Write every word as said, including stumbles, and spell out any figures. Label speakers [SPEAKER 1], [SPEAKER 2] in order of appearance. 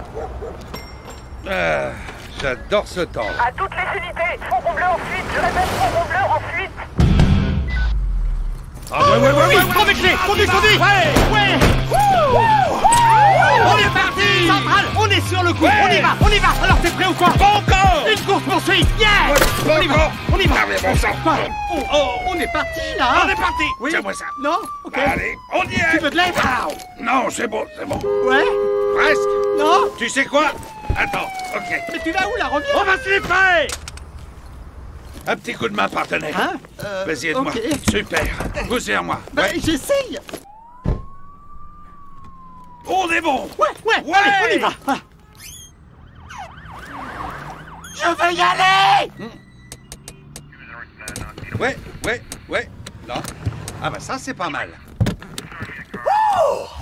[SPEAKER 1] Ah, j'adore ce temps.
[SPEAKER 2] À toutes les unités, fourgon bleu en fuite, je répète, fourgon bleu en fuite.
[SPEAKER 1] Ah ouais, ouais, ouais, ouais, ouais.
[SPEAKER 3] Conduis-les, conduis, conduis. Ouais, ouais. On est parti. Central, on est sur le coup.
[SPEAKER 1] Ouais.
[SPEAKER 3] On y va, on y va. Alors t'es prêt ou quoi?
[SPEAKER 1] Pas encore.
[SPEAKER 3] Une course poursuite. Yeah.
[SPEAKER 1] Ouais,
[SPEAKER 3] On y va,
[SPEAKER 1] encore.
[SPEAKER 3] on y va.
[SPEAKER 1] Ah, mais bon sang.
[SPEAKER 3] Quoi? Oh, oh, on est parti là.
[SPEAKER 1] On est parti.
[SPEAKER 3] Oui.
[SPEAKER 1] Tiens-moi ça.
[SPEAKER 3] Non? Ok.
[SPEAKER 1] Allez, on y est.
[SPEAKER 3] Tu veux de l'aide?
[SPEAKER 1] Non, c'est bon, c'est bon.
[SPEAKER 3] Ouais.
[SPEAKER 1] Presque.
[SPEAKER 3] Non?
[SPEAKER 1] Tu sais quoi? Attends, ok.
[SPEAKER 3] Mais tu vas où là? Reviens.
[SPEAKER 1] On va se les faire. Un petit coup de main, partenaire.
[SPEAKER 3] Hein? Euh,
[SPEAKER 1] Vas-y, aide-moi.
[SPEAKER 3] ok.
[SPEAKER 1] Super. Poussez à moi.
[SPEAKER 3] Bah,
[SPEAKER 1] Ouais.
[SPEAKER 3] j'essaye.
[SPEAKER 1] On est bon.
[SPEAKER 3] Ouais, ouais,
[SPEAKER 1] Ouais.
[SPEAKER 3] allez, on y va. Ah. Je veux y aller.
[SPEAKER 1] Ouais, ouais, ouais. Non. Ah bah ça, c'est pas mal.
[SPEAKER 3] Oh.